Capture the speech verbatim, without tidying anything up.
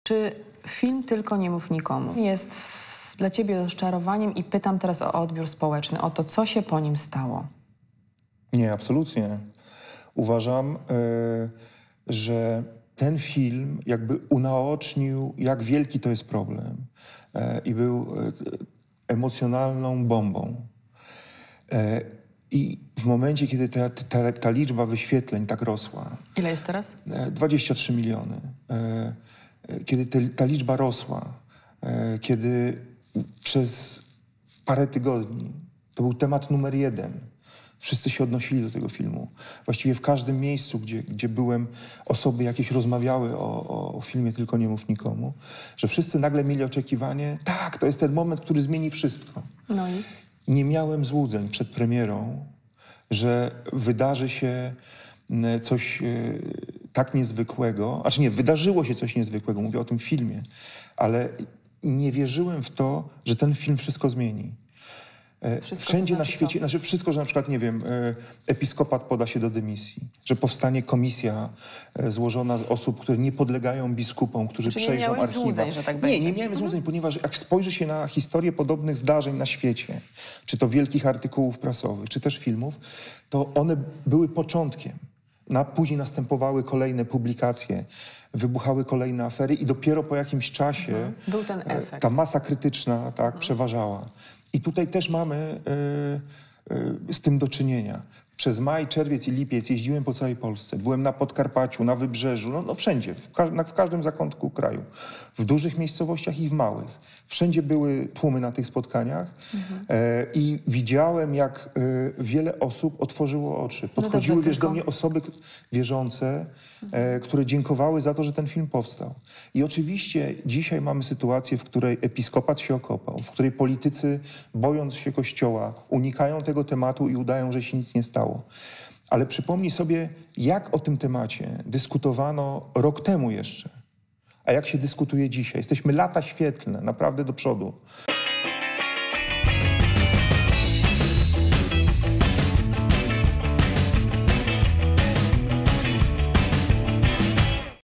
Czy film Tylko nie mów nikomu jest dla ciebie rozczarowaniem i pytam teraz o odbiór społeczny, o to, co się po nim stało? Nie, absolutnie. Uważam, y, że ten film jakby unaocznił, jak wielki to jest problem y, i był y, emocjonalną bombą. Y, I w momencie, kiedy ta, ta, ta liczba wyświetleń tak rosła... Ile jest teraz? Y, dwadzieścia trzy miliony. Y, y, kiedy te, ta liczba rosła, y, kiedy przez parę tygodni to był temat numer jeden. Wszyscy się odnosili do tego filmu. Właściwie w każdym miejscu, gdzie, gdzie byłem, osoby jakieś rozmawiały o, o, o filmie Tylko nie mów nikomu, że wszyscy nagle mieli oczekiwanie, tak, to jest ten moment, który zmieni wszystko. No i? Nie miałem złudzeń przed premierą, że wydarzy się coś e, tak niezwykłego. Znaczy nie, wydarzyło się coś niezwykłego, mówię o tym filmie, ale nie wierzyłem w to, że ten film wszystko zmieni. Wszystko Wszędzie to znaczy na świecie, co? znaczy wszystko, że na przykład, nie wiem, episkopat poda się do dymisji, że powstanie komisja złożona z osób, które nie podlegają biskupom, którzy Czyli nie przejrzą miałeś archiwa. złudzeń, że tak nie, będzie? nie miałem złudzeń, ponieważ jak spojrzy się na historię podobnych zdarzeń na świecie, czy to wielkich artykułów prasowych, czy też filmów, to one były początkiem. Na, później następowały kolejne publikacje, wybuchały kolejne afery i dopiero po jakimś czasie Mhm. Był ten efekt. ta masa krytyczna tak, przeważała. I tutaj też mamy y, y, z tym do czynienia. Przez maj, czerwiec i lipiec jeździłem po całej Polsce. Byłem na Podkarpaciu, na Wybrzeżu, no, no wszędzie, w, ka na, w każdym zakątku kraju. W dużych miejscowościach i w małych. Wszędzie były tłumy na tych spotkaniach mhm. e, i widziałem, jak e, wiele osób otworzyło oczy. Podchodziły, no dobrze, wiesz, tylko... do mnie osoby wierzące, mhm. e, które dziękowały za to, że ten film powstał. I oczywiście dzisiaj mamy sytuację, w której episkopat się okopał, w której politycy, bojąc się Kościoła, unikają tego tematu i udają, że się nic nie stało. Ale przypomnij sobie, jak o tym temacie dyskutowano rok temu jeszcze, a jak się dyskutuje dzisiaj. Jesteśmy lata świetlne, naprawdę do przodu.